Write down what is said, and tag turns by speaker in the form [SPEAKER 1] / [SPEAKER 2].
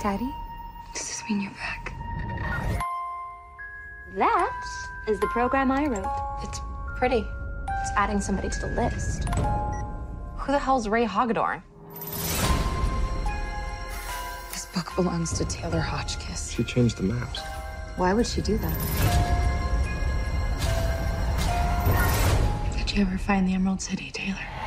[SPEAKER 1] Daddy, does this mean you're back?
[SPEAKER 2] That is the program I wrote.
[SPEAKER 3] It's pretty. It's adding somebody to the list. Who the hell's Ray Hagedorn?
[SPEAKER 1] This book belongs to Taylor Hotchkiss.
[SPEAKER 4] She changed the maps.
[SPEAKER 1] Why would she do that?
[SPEAKER 3] Did you ever find the Emerald City, Taylor?